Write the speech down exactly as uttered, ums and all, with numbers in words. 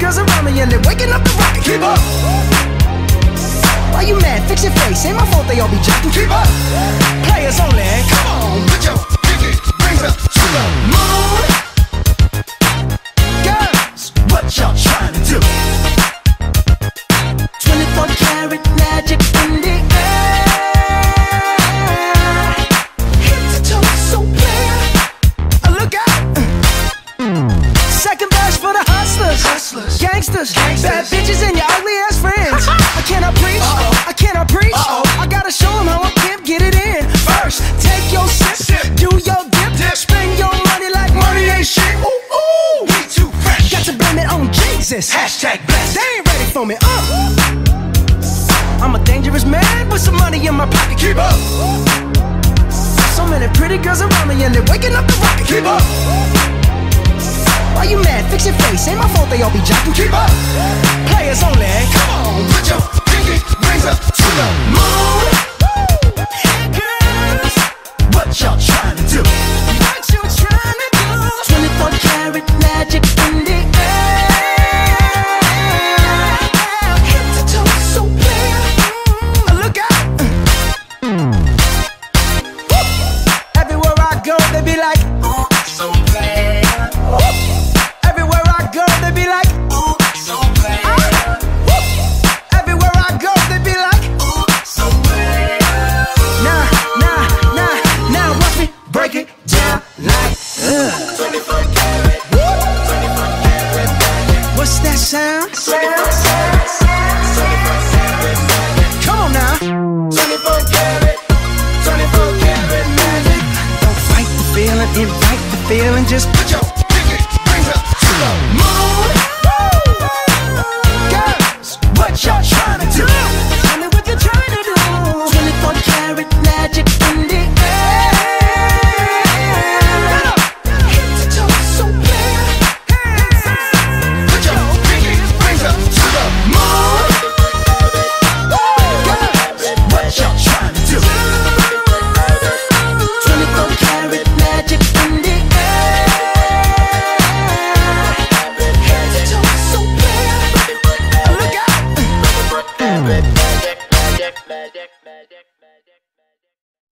girls around me and they're waking up the rocket. Keep up. Why you mad? Fix your face. Ain't my fault they all be jacking. Keep up. Players only. Come on, put your pinky rings up to the moon. Girls, what y'all trying to do? twenty-four karat magic in the air. Head to toe, so clear. Look out. Second verse for the hustlers, hustlers. Gangsters, gangsters, bad bitches and your ugly ass friends. I cannot preach, uh-oh. I cannot preach. Uh-oh. I gotta show them how I can't get it in. First, take your sip, sip. Do your dip, dip. Spend your money like money ain't shit. Ooh, ooh, we too fresh. Got to blame it on Jesus. Hashtag blessed. They ain't ready for me. Uh. I'm a dangerous man with some money in my pocket. Keep up. So many pretty girls around me and they're waking up the rocket. Keep up. Why you mad? Fix your face. Ain't my fault they all be jocking. Keep up. Players only. Come on, put your pinky rings up to the moon. Girls, what y'all trying to do? What you trying to do? twenty-four karat magic in the air. Head to toe, so clear. Look out. Everywhere I go, they be like, ooh, so clear. Everywhere I go, they be like, ooh, so clear. Everywhere I go, they be like, ooh, so clear. Nah, nah, nah, now watch me break it down like uh. twenty-four karat, twenty-four karat magic. What's that sound? twenty-four karat, twenty-four karat magic. Come on now. twenty-four karat, twenty-four karat magic. Don't fight the feeling, invite the feeling, just put your